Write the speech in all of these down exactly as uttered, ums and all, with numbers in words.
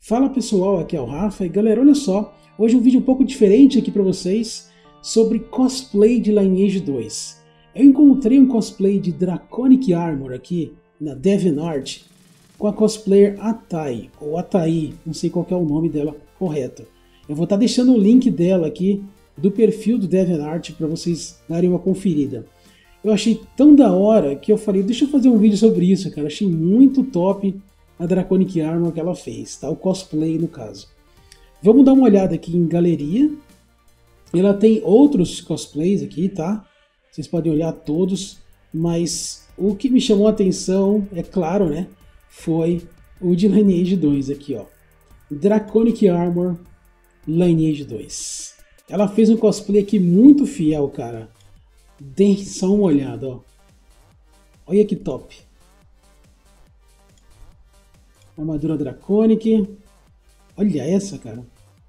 Fala pessoal, aqui é o Rafa e galera, olha só, hoje um vídeo um pouco diferente aqui para vocês sobre cosplay de Lineage dois. Eu encontrei um cosplay de Draconic Armor aqui na DeviantArt com a cosplayer Atai, ou Atai, não sei qual é o nome dela correto. Eu vou estar deixando o link dela aqui do perfil do DeviantArt para vocês darem uma conferida. Eu achei tão da hora que eu falei, deixa eu fazer um vídeo sobre isso, cara, achei muito top a Draconic Armor que ela fez, tá? O cosplay no caso. Vamos dar uma olhada aqui em galeria. Ela tem outros cosplays aqui, tá? Vocês podem olhar todos, mas o que me chamou a atenção, é claro, né? Foi o de Lineage dois aqui, ó. Draconic Armor Lineage dois. Ela fez um cosplay aqui muito fiel, cara. Deem só uma olhada, ó. Olha que top. Armadura Draconic. Olha essa, cara.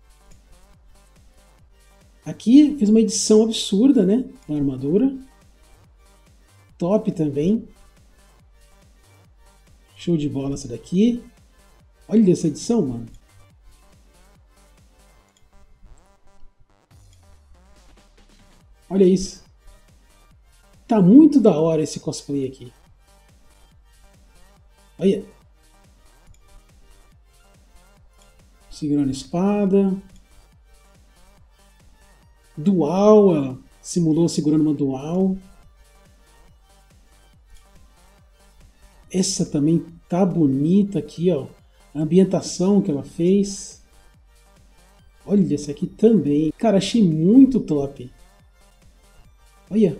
Aqui fiz uma edição absurda, né? Da armadura. Top também. Show de bola essa daqui. Olha essa edição, mano. Olha isso. Tá muito da hora esse cosplay aqui. Olha. Segurando a espada. Dual, ela simulou segurando uma dual. Essa também tá bonita aqui, ó. A ambientação que ela fez. Olha essa aqui também. Cara, achei muito top. Olha.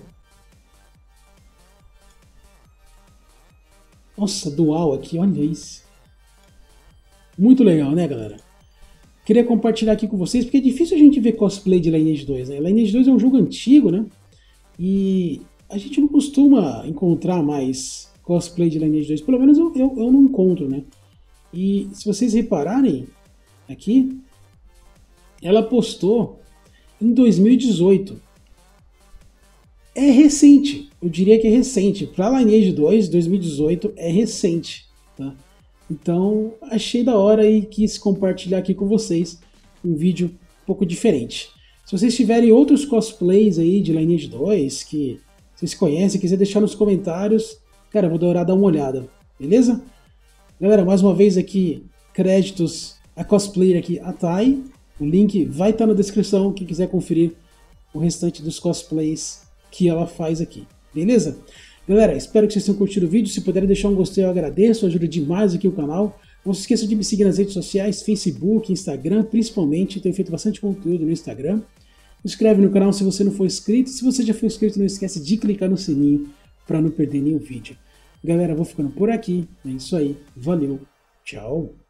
Nossa, dual aqui, olha isso. Muito legal, né, galera? Queria compartilhar aqui com vocês, porque é difícil a gente ver cosplay de Lineage dois, né? Lineage dois é um jogo antigo, né? E a gente não costuma encontrar mais cosplay de Lineage dois, pelo menos eu, eu, eu não encontro, né? E se vocês repararem aqui, ela postou em dois mil e dezoito. É recente, eu diria que é recente. Para Lineage dois, dois mil e dezoito é recente, tá? Então, achei da hora e quis compartilhar aqui com vocês um vídeo um pouco diferente. Se vocês tiverem outros cosplays aí de Lineage dois que vocês conhecem, quiser deixar nos comentários, cara, eu vou adorar dar uma olhada, beleza? Galera, mais uma vez aqui, créditos a cosplayer aqui, Atai. O link vai estar na descrição, quem quiser conferir o restante dos cosplays que ela faz aqui, beleza? Galera, espero que vocês tenham curtido o vídeo. Se puderem deixar um gostei, eu agradeço, ajuda demais aqui o canal. Não se esqueça de me seguir nas redes sociais, Facebook, Instagram, principalmente. Eu tenho feito bastante conteúdo no Instagram. Se inscreve no canal se você não for inscrito. Se você já for inscrito, não esquece de clicar no sininho para não perder nenhum vídeo. Galera, vou ficando por aqui. É isso aí. Valeu. Tchau.